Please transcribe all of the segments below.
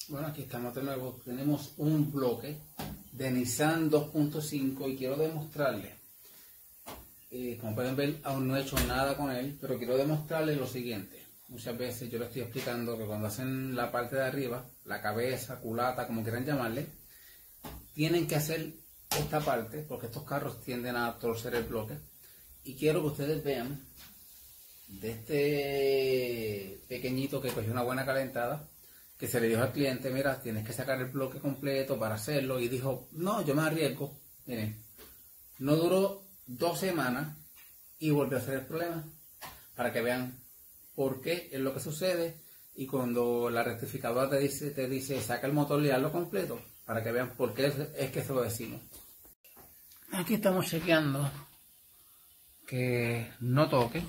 Bueno, aquí estamos de nuevo. Tenemos un bloque de Nissan 2.5 y quiero demostrarles, como pueden ver, aún no he hecho nada con él, pero quiero demostrarles lo siguiente. Muchas veces yo les estoy explicando que cuando hacen la parte de arriba, la cabeza, culata, como quieran llamarle, tienen que hacer esta parte, porque estos carros tienden a torcer el bloque. Y quiero que ustedes vean de este pequeñito que cogió una buena calentada, que se le dijo al cliente: mira, tienes que sacar el bloque completo para hacerlo, y dijo: no, yo me arriesgo. Miren, no duró 2 semanas y volvió a hacer el problema, para que vean por qué es lo que sucede. Y cuando la rectificadora te dice saca el motor y hazlo completo, para que vean por qué es que se lo decimos. Aquí estamos chequeando que no toque,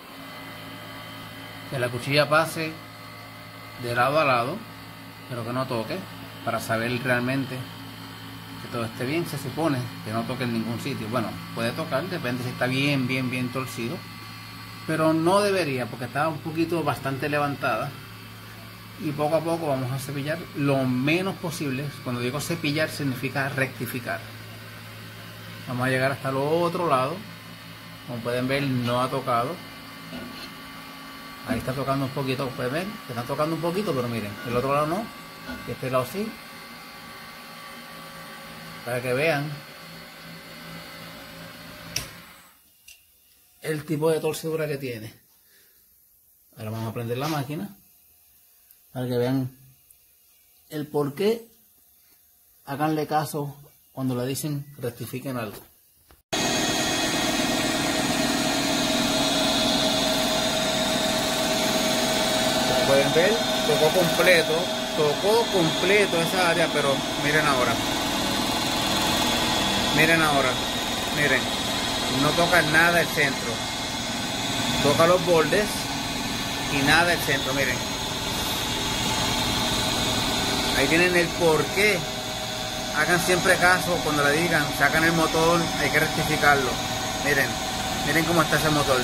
que la cuchilla pase de lado a lado, pero que no toque, para saber realmente que todo esté bien. Se supone que no toque en ningún sitio. Bueno, puede tocar, depende si está bien torcido, pero no debería, porque está un poquito bastante levantada. Y poco a poco vamos a cepillar lo menos posible. Cuando digo cepillar significa rectificar. Vamos a llegar hasta el otro lado. Como pueden ver, no ha tocado. Ahí está tocando un poquito, pueden ver que está tocando un poquito, pero miren, el otro lado no, y este lado sí, para que vean el tipo de torcedura que tiene. Ahora vamos a prender la máquina para que vean el por qué. Háganle caso cuando le dicen rectifiquen algo. Pueden ver, tocó completo esa área, pero miren ahora, miren, no toca nada el centro, toca los bordes y nada el centro. Miren, ahí tienen el porqué. Hagan siempre caso cuando le digan sacan el motor, hay que rectificarlo. Miren cómo está ese motor,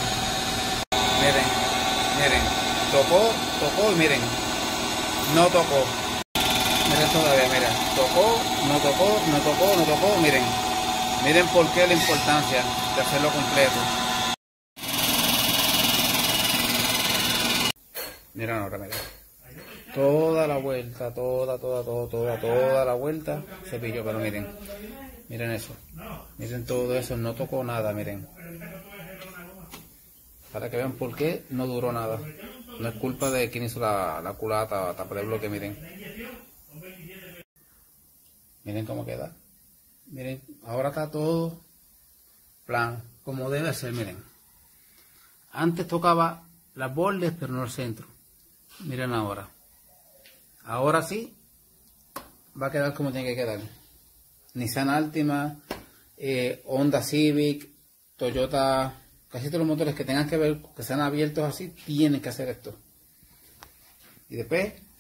miren. Tocó y miren, no tocó. Miren todavía, mira, tocó, no tocó, miren por qué la importancia de hacerlo completo. Miren ahora, miren. Toda la vuelta, toda la vuelta cepillo, pero miren eso. Miren todo eso, no tocó nada, miren. Para que vean por qué no duró nada. No es culpa de quien hizo la culata, tapar el bloque, miren. Miren cómo queda. Miren, ahora está todo plan, como debe ser, miren. Antes tocaba las bordes, pero no el centro. Miren ahora. Ahora sí, va a quedar como tiene que quedar. Nissan Altima, Honda Civic, Toyota... Casi todos los motores que tengan que ver, que sean abiertos así, tienen que hacer esto. Y después